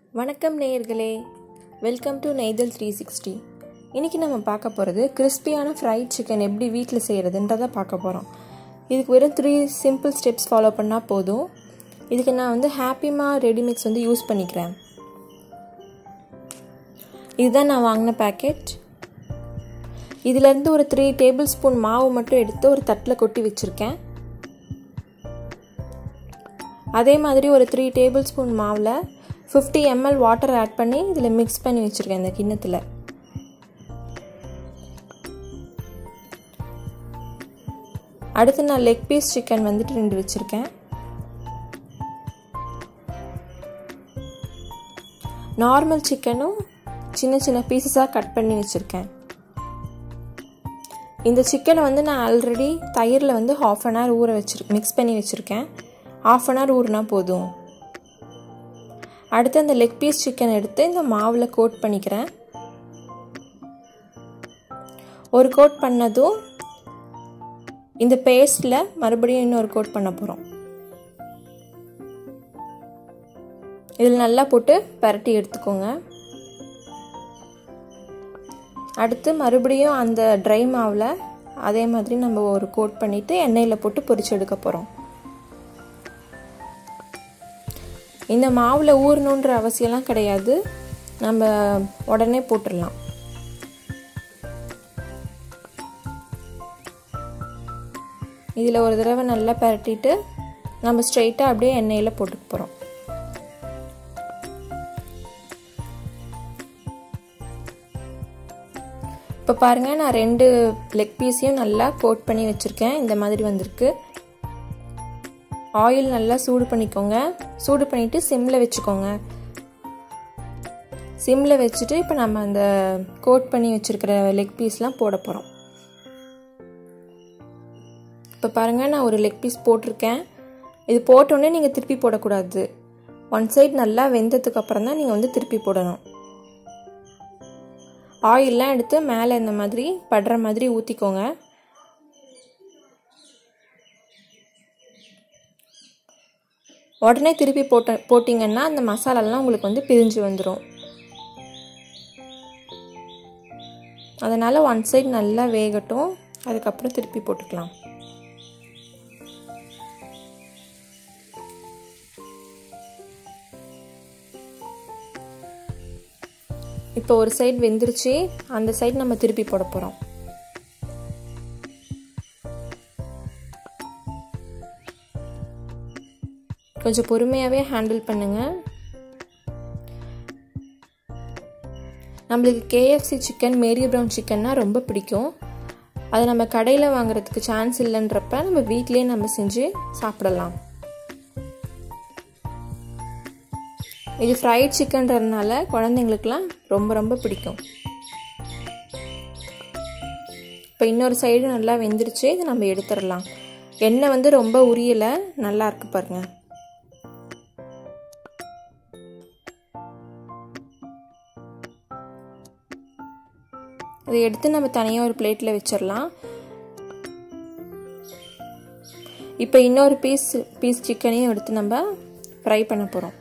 வணக்கம் நேயர்களே, welcome to நெய்தல் 360. இன்றைக்கி நம்ம பார்க்க போகிறது கிறிஸ்பியான ஃப்ரைட் சிக்கன் எப்படி வீட்டில் செய்கிறதுன்றதை பார்க்க போகிறோம். இதுக்கு வெறும் 3 சிம்பிள் ஸ்டெப்ஸ் ஃபாலோ பண்ணால் போதும். இதுக்கு நான் ஹாப்பிமா ரெடிமிக்ஸ் யூஸ் பண்ணிக்கிறேன். இதுதான் நான் வாங்கின பேக்கெட். இதிலேருந்து ஒரு 3 டேபிள் ஸ்பூன் மாவு மட்டும் எடுத்து ஒரு தட்டில் கொட்டி வச்சுருக்கேன். அதே மாதிரி ஒரு 3 டேபிள் ஸ்பூன் மாவில் 50 ml வாட்டர் ஆட் பண்ணி இதில் மிக்ஸ் பண்ணி வச்சுருக்கேன் இந்த கிண்ணத்தில். அடுத்து நான் லெக் பீஸ் சிக்கன் 2 வச்சுருக்கேன். நார்மல் சிக்கனும் சின்ன சின்ன பீசஸாக கட் பண்ணி வச்சுருக்கேன். இந்த சிக்கனை நான் ஆல்ரெடி தயிரில் ½ an hour மிக்ஸ் பண்ணி வச்சுருக்கேன். ½ an hour ஊறினா போதும். அடுத்து அந்த லெக் பீஸ் சிக்கன் எடுத்து இந்த மாவில் கோட் பண்ணிக்கிறேன். ஒரு கோட் பண்ணதும் இந்த பேஸ்ட்டில் மறுபடியும் இன்னொரு கோட் பண்ண போகிறோம். இதில் நல்லா போட்டு பரட்டி எடுத்துக்கோங்க. அடுத்து மறுபடியும் அந்த ட்ரை மாவில் அதே மாதிரி நம்ம ஒரு கோட் பண்ணிவிட்டு எண்ணெயில் போட்டு பொரிச்சு எடுக்க போகிறோம். இந்த மாவில் ஊறணுன்ற அவசியம்லாம் கிடையாது, நம்ம உடனே போட்டுடலாம். இதில் ஒரு தடவை நல்லா பரட்டிட்டு நம்ம ஸ்ட்ரெயிட்டாக அப்படியே எண்ணெயில் போட்டுக்க போகிறோம். இப்போ பாருங்கள், நான் 2 லெக் பீஸையும் நல்லா கோட் பண்ணி வச்சுருக்கேன். இந்த மாதிரி வந்திருக்கு. ஆயில் நல்லா சூடு பண்ணிக்கோங்க. சூடு பண்ணிவிட்டு சிம்மில் வச்சுக்கோங்க. சிம்மில் வச்சுட்டு இப்போ நம்ம அந்த கோட் பண்ணி வச்சுருக்கிற லெக் பீஸ்லாம் போட போகிறோம். இப்போ பாருங்கள், நான் ஒரு லெக் பீஸ் போட்டிருக்கேன். இது போட்டோடனே நீங்கள் திருப்பி போடக்கூடாது. ஒன் சைடு நல்லா வெந்ததுக்கு அப்புறம் தான் நீங்கள் திருப்பி போடணும். ஆயிலெலாம் எடுத்து மேலே இந்த மாதிரி படுற மாதிரி ஊற்றிக்கோங்க. உடனே திருப்பி போட்டிங்கன்னா அந்த மசாலாலாம் உங்களுக்கு பிரிஞ்சு வந்துடும். அதனால் ஒன் சைடு நல்லா வேகட்டும், அதுக்கப்புறம் திருப்பி போட்டுக்கலாம். இப்போ ஒரு சைடு வெந்துருச்சு, அந்த சைடு நம்ம திருப்பி போட போகிறோம். கொஞ்சம் பொறுமையாகவே ஹேண்டில் பண்ணுங்கள். நம்மளுக்கு KFC சிக்கன், மேரி ப்ரவுன் சிக்கன்னா ரொம்ப பிடிக்கும். அதை நம்ம கடையில் வாங்குறதுக்கு சான்ஸ் இல்லைன்றப்ப நம்ம வீட்டிலே நம்ம செஞ்சு சாப்பிடலாம். இது ஃப்ரைட் சிக்கன்றதுனால குழந்தைங்களுக்குலாம் ரொம்ப ரொம்ப பிடிக்கும். இப்போ இன்னொரு சைடு நல்லா வெந்துருச்சு, இதை நம்ம எடுத்துடலாம். எண்ணெய் ரொம்ப உரியலை, நல்லா இருக்கு பாருங்க. இதை எடுத்து நம்ம தனியாக ஒரு பிளேட்டில் வச்சிடலாம். இப்போ இன்னொரு பீஸ் சிக்கனையும் எடுத்து நம்ம ஃப்ரை பண்ண போகிறோம்.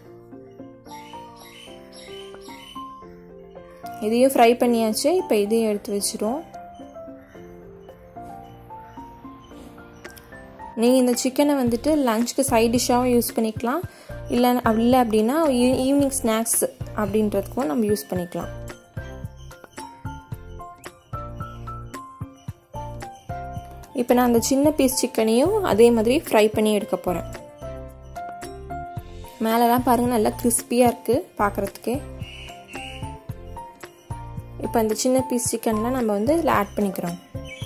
இதையும் ஃப்ரை பண்ணியாச்சு. இப்போ இதையும் எடுத்து வச்சிடும். நீங்கள் இந்த சிக்கனை லஞ்சுக்கு சைட் டிஷ்ஷாகவும் யூஸ் பண்ணிக்கலாம். இல்லை அப்படின்னா ஈவினிங் ஸ்நாக்ஸ் அப்படின்றதுக்கும் நம்ம யூஸ் பண்ணிக்கலாம். இப்போ நான் அந்த சின்ன பீஸ் சிக்கனையும் அதே மாதிரி ஃப்ரை பண்ணி எடுக்க போகிறேன். மேலெலாம் பாருங்கள், நல்லா கிறிஸ்பியாக இருக்குது பார்க்குறதுக்கே. இப்போ அந்த சின்ன பீஸ் சிக்கன்லாம் நம்ம இதில் ஆட் பண்ணிக்கிறோம்.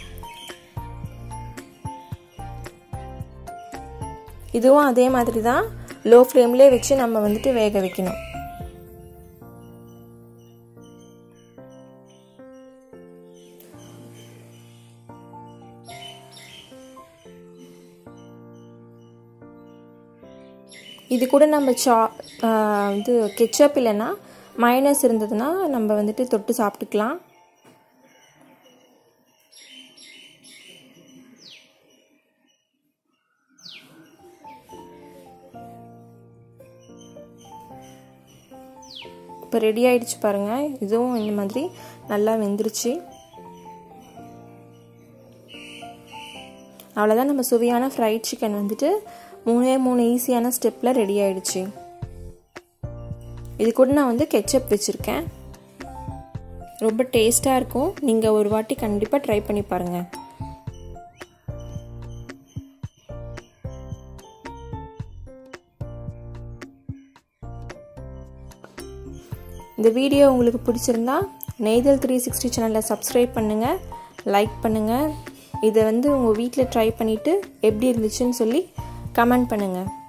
இதுவும் அதே மாதிரி தான் லோ ஃப்ளேம்லேயே வச்சு நம்ம வேக வைக்கணும். இது கூட நம்ம கெச்சப் இல்லைன்னா மயோனைஸ் இருந்ததுன்னா நம்ம தொட்டு சாப்பிட்டுக்கலாம். இப்போ ரெடி ஆயிடுச்சு பாருங்கள். இதுவும் இந்த மாதிரி நல்லா வெந்துருச்சு. அவ்வளோதான், நம்ம சுவையான ஃப்ரைட் சிக்கன் வந்துட்டு 3 ஈஸியான ஸ்டெப்பில் ரெடி ஆயிடுச்சு. இது கூட நான் வந்து கெச்சப் வச்சுருக்கேன். ரொம்ப டேஸ்ட்டாக இருக்கும். நீங்கள் ஒரு வாட்டி கண்டிப்பாக ட்ரை பண்ணி பாருங்கள். இந்த வீடியோ உங்களுக்கு பிடிச்சிருந்தா நெய்தல் 360 சேனலை சப்ஸ்கிரைப் பண்ணுங்கள், லைக் பண்ணுங்கள். இதை வந்து உங்கள் வீட்டில் ட்ரை பண்ணிவிட்டு எப்படி இருந்துச்சுன்னு சொல்லி கமெண்ட் பண்ணுங்கள்.